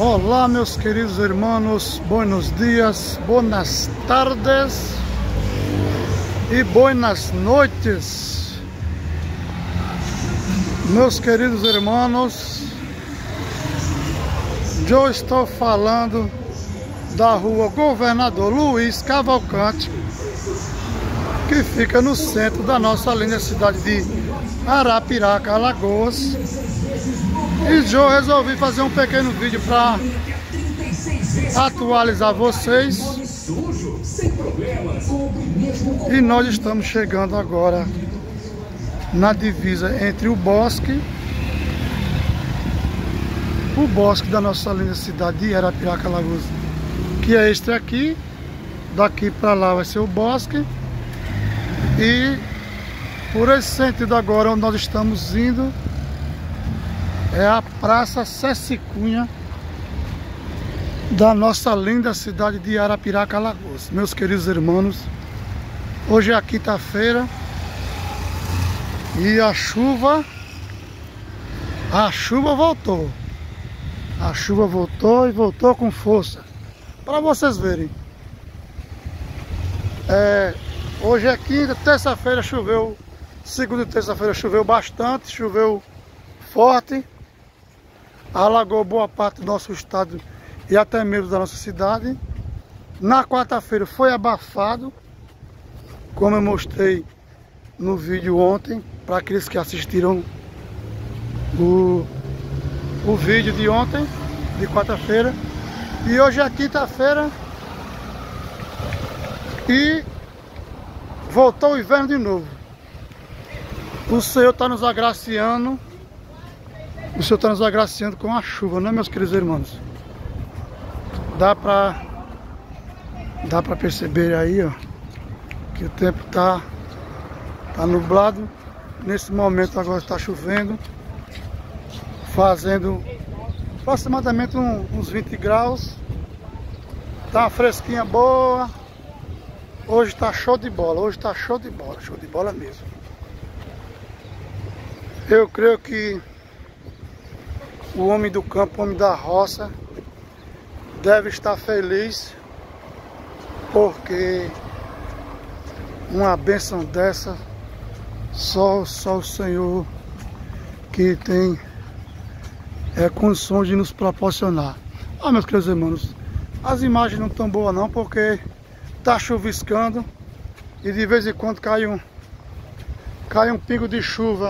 Olá, meus queridos irmãos, buenos dias, buenas tardes e buenas noites. Meus queridos irmãos, eu estou falando da rua Governador Luiz Cavalcante, que fica no centro da nossa linda cidade de Arapiraca, Alagoas. E eu resolvi fazer um pequeno vídeo para atualizar vocês. E nós estamos chegando agora na divisa entre o bosque da nossa linda cidade de Arapiraca, Alagoas, que é este aqui. Daqui para lá vai ser o bosque. E por esse sentido agora onde nós estamos indo é a Praça Ceci Cunha da nossa linda cidade de Arapiraca, Alagoas. Meus queridos irmãos, hoje é a quinta-feira e a chuva voltou. A chuva voltou e voltou com força. Para vocês verem. Hoje é quinta, terça-feira choveu, segunda e terça-feira choveu bastante, choveu forte. Alagou boa parte do nosso estado e até mesmo da nossa cidade. Na quarta-feira foi abafado, como eu mostrei no vídeo ontem, para aqueles que assistiram o vídeo de ontem, de quarta-feira. E hoje é quinta-feira e voltou o inverno de novo. O Senhor está nos agraciando. O Senhor está nos agraciando com a chuva, né, meus queridos irmãos? Dá pra perceber aí, ó, que o tempo tá nublado. Nesse momento agora está chovendo, fazendo aproximadamente uns 20 graus. Tá uma fresquinha boa. Hoje tá show de bola, show de bola mesmo. Eu creio que o homem do campo, o homem da roça, deve estar feliz, porque uma bênção dessa, só o Senhor que tem condições de nos proporcionar. Meus queridos irmãos, as imagens não estão boas não, porque tá chuviscando e de vez em quando cai um pingo de chuva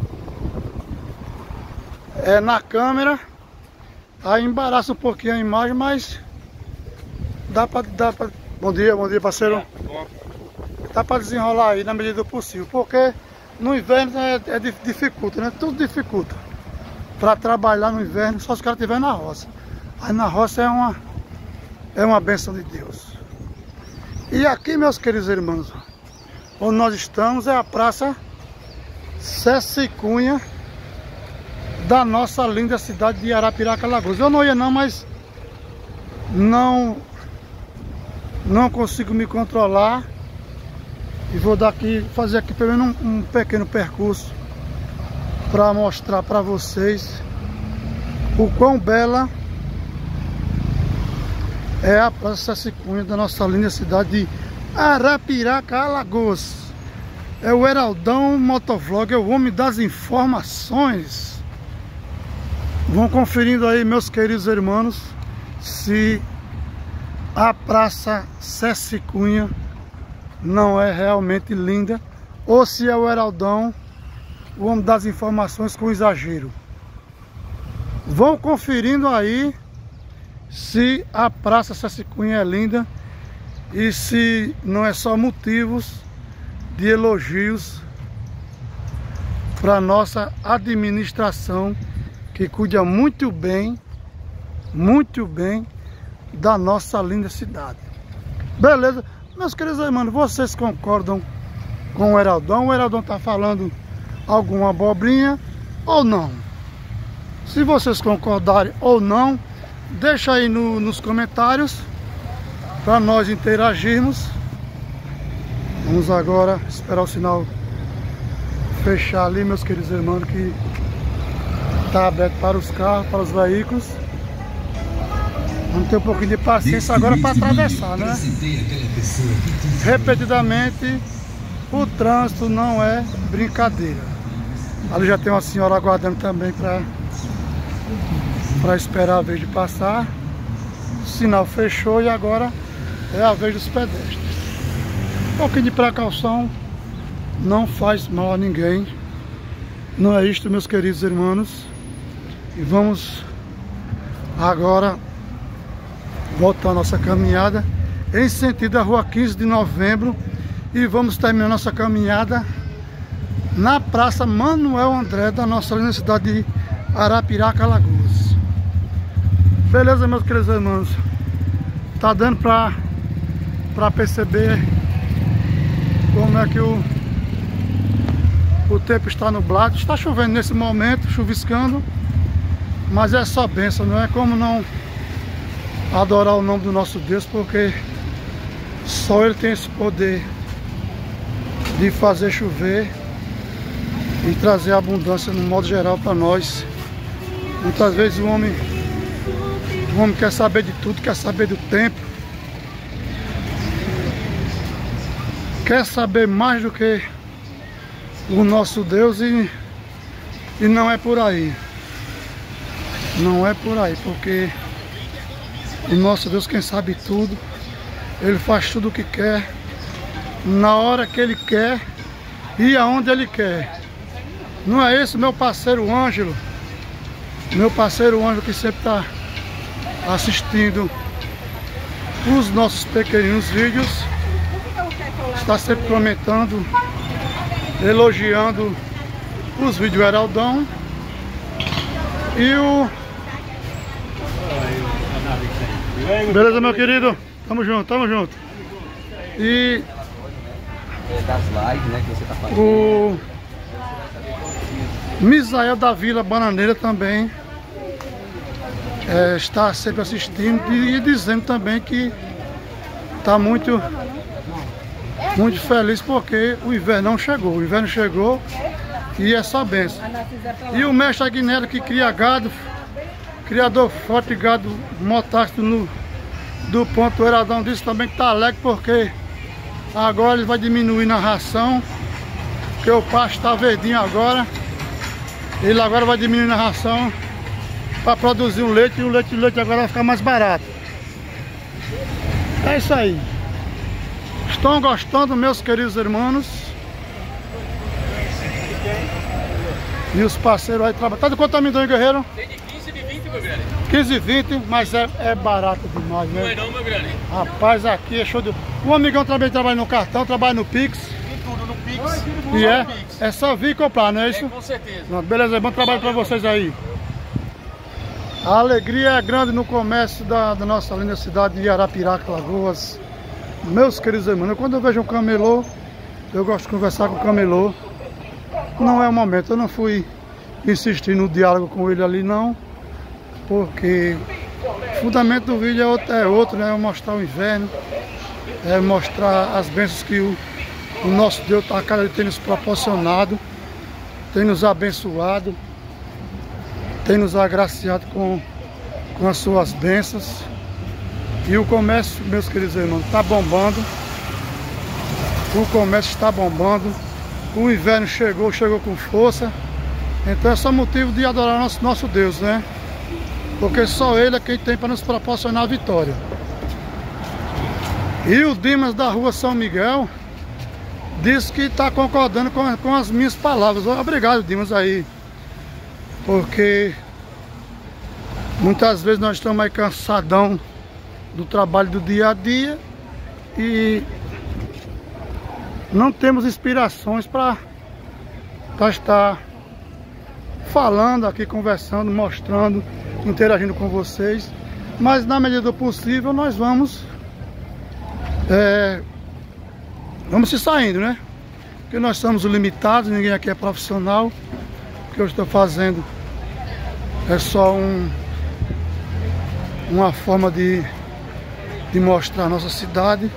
na câmera, aí embaraça um pouquinho a imagem, mas dá pra... Bom dia, parceiro. Dá pra desenrolar aí na medida do possível, porque no inverno dificulta, né? Tudo dificulta para trabalhar no inverno, só se o cara estiver na roça. Aí na roça é uma bênção de Deus. E aqui, meus queridos irmãos, onde nós estamos é a Praça Ceci Cunha da nossa linda cidade de Arapiraca, Alagoas. Eu não ia não, mas não consigo me controlar e vou fazer aqui pelo menos um pequeno percurso para mostrar para vocês o quão bela é a Praça Ceci Cunha da nossa linda cidade de Arapiraca, Alagoas. É o Heraldão Motovlog, é o homem das informações. Vão conferindo aí, meus queridos irmãos, se a Praça Ceci Cunha não é realmente linda ou se é o Heraldão, o homem das informações com exagero. Vão conferindo aí se a Praça Ceci Cunha é linda e se não é só motivos de elogios para nossa administração, que cuida muito bem da nossa linda cidade. Beleza? Meus queridos irmãos, vocês concordam com o Heraldão? O Heraldão está falando alguma abobrinha ou não? Se vocês concordarem ou não, deixa aí nos comentários para nós interagirmos. Vamos agora esperar o sinal fechar ali, meus queridos irmãos, que está aberto para os carros, para os veículos. Vamos ter um pouquinho de paciência agora para atravessar, né? Repetidamente, o trânsito não é brincadeira. Ali já tem uma senhora aguardando também para esperar a vez de passar. O sinal fechou e agora é a vez dos pedestres. Um pouquinho de precaução não faz mal a ninguém. Não é isto, meus queridos irmãos. E vamos agora voltar a nossa caminhada em sentido à rua 15 de novembro. E vamos terminar nossa caminhada na Praça Manuel André da nossa linda cidade de Arapiraca, Alagoas. Beleza, meus queridos irmãos? Tá dando pra perceber como é que o tempo está nublado. Está chovendo nesse momento, chuviscando, mas é só bênção, não é como não adorar o nome do nosso Deus, porque só Ele tem esse poder de fazer chover e trazer abundância no modo geral para nós. Muitas vezes o homem quer saber de tudo, quer saber do tempo, quer saber mais do que o nosso Deus, e não é por aí. Não é por aí, porque o nosso Deus, quem sabe tudo, Ele faz tudo o que quer, na hora que Ele quer e aonde Ele quer. Não é esse meu parceiro Ângelo? Meu parceiro Ângelo, que sempre está assistindo os nossos pequeninos vídeos, está sempre comentando, elogiando os vídeos Heraldão. E o... Beleza, meu querido? Tamo junto, tamo junto. E das lives, né, que você tá fazendo. O Misael da Vila Bananeira também está sempre assistindo e dizendo também que está muito feliz porque o inverno chegou. O inverno chegou e é só benção. E o mestre Aguinaldo, que cria gado, criador forte de gado motástico do ponto Heraldão, disse também que está alegre porque agora ele vai diminuir na ração, porque o pasto está verdinho agora. Ele agora vai diminuir na ração para produzir um leite, e o leite agora vai ficar mais barato. É isso aí. Estão gostando, meus queridos irmãos? E os parceiros aí trabalham. Tá de quanto amendoim, guerreiro? Tem de 15 e de 20, meu grande. 15 e 20, mas é barato demais, né? Não é não, meu grande. Rapaz, aqui é show de... O amigão também trabalha no cartão, trabalha no Pix. Tem tudo no Pix. E é só vir comprar, não é isso? Com certeza. Pronto, beleza, bom trabalho para vocês aí. A alegria é grande no comércio da nossa linda cidade de Arapiraca, Alagoas. Meus queridos irmãos, quando eu vejo um camelô, eu gosto de conversar com o camelô. Não é o momento, eu não fui insistir no diálogo com ele ali não, porque o fundamento do vídeo é outro, né? É mostrar o inverno, é mostrar as bênçãos que o nosso Deus a cada dia tem nos proporcionado, tem nos abençoado, tem nos agraciado com as suas bênçãos. E o comércio, meus queridos irmãos, está bombando. O comércio está bombando. O inverno chegou com força. Então é só motivo de adorar nosso Deus, né? Porque só Ele é quem tem para nos proporcionar a vitória. E o Dimas da rua São Miguel disse que está concordando com as minhas palavras. Obrigado, Dimas, aí. Porque muitas vezes nós estamos aí cansadão do trabalho do dia a dia e não temos inspirações para estar falando aqui, conversando, mostrando, interagindo com vocês. Mas na medida do possível nós vamos se saindo, né? Porque nós somos limitados, ninguém aqui é profissional. O que eu estou fazendo é só uma forma de mostrar a nossa cidade,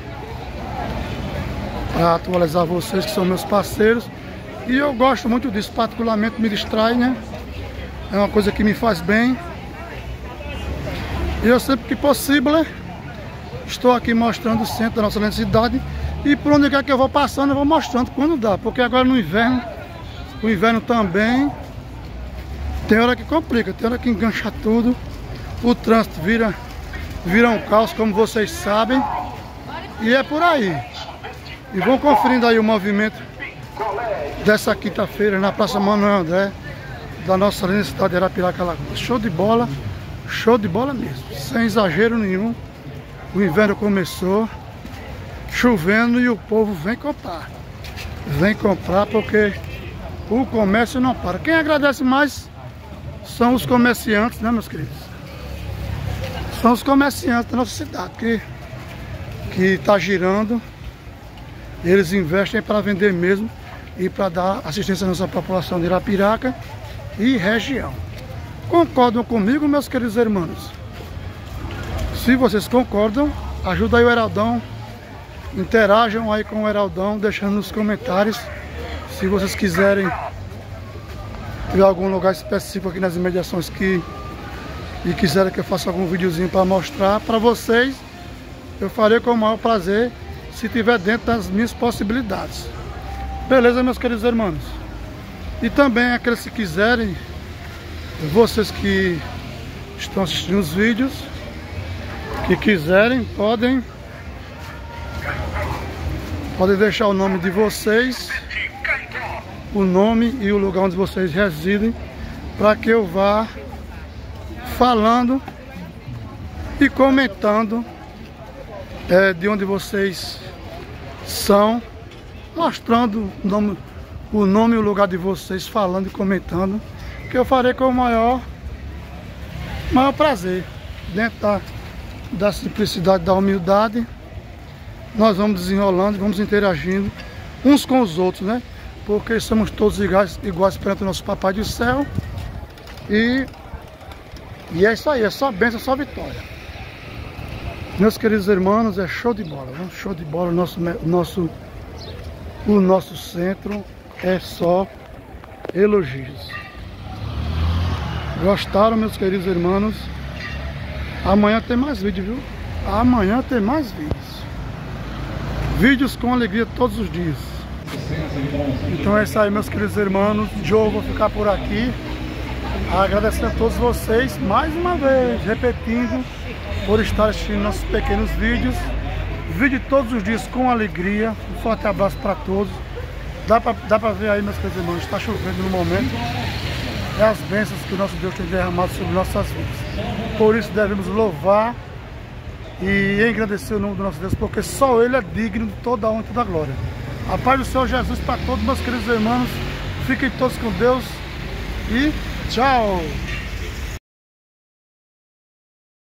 para atualizar vocês que são meus parceiros. E eu gosto muito disso, particularmente me distrai, né? É uma coisa que me faz bem. E eu sempre que possível estou aqui mostrando o centro da nossa linda cidade. E por onde quer que eu vou passando, eu vou mostrando quando dá. Porque agora no inverno, o inverno também tem hora que complica, tem hora que engancha tudo. O trânsito vira um caos, como vocês sabem. E é por aí. E vão conferindo aí o movimento dessa quinta-feira na Praça Manuel André, da nossa linda cidade de Arapiraca, Alagoas. Show de bola mesmo, sem exagero nenhum. O inverno começou, chovendo, e o povo vem comprar. Vem comprar porque o comércio não para. Quem agradece mais são os comerciantes, né, meus queridos? São os comerciantes da nossa cidade que está girando. Eles investem para vender mesmo e para dar assistência à nossa população de Arapiraca e região. Concordam comigo, meus queridos irmãos? Se vocês concordam, ajuda aí o Heraldão. Interajam aí com o Heraldão, deixando nos comentários. Se vocês quiserem ver algum lugar específico aqui nas imediações e quiserem que eu faça algum videozinho para mostrar para vocês, eu farei com o maior prazer, se tiver dentro das minhas possibilidades. Beleza, meus queridos irmãos? E também aqueles que quiserem, vocês que estão assistindo os vídeos, que quiserem, podem deixar o nome de vocês, o nome e o lugar onde vocês residem, para que eu vá falando e comentando de onde vocês são, mostrando o nome e o lugar de vocês, falando e comentando, que eu farei com o maior prazer, dentro da simplicidade, da humildade. Nós vamos desenrolando, vamos interagindo uns com os outros, né? Porque somos todos iguais perante o nosso Papai do Céu. E é isso aí, é só bênção, só vitória. Meus queridos irmãos, é show de bola, né? Show de bola. O nosso centro é só elogios. Gostaram, meus queridos irmãos? Amanhã tem mais vídeo, viu? Amanhã tem mais vídeos. Vídeos com alegria todos os dias. Então é isso aí, meus queridos irmãos. Joe, vou ficar por aqui. Agradecendo a todos vocês, mais uma vez, repetindo, por estar assistindo nossos pequenos vídeos. Vídeo todos os dias com alegria. Um forte abraço para todos. Dá para ver aí, meus queridos irmãos, está chovendo no momento. É as bênçãos que o nosso Deus tem derramado sobre nossas vidas. Por isso devemos louvar e engrandecer o nome do nosso Deus, porque só Ele é digno de toda a honra e toda a glória. A paz do Senhor Jesus para todos, meus queridos irmãos. Fiquem todos com Deus e tchau!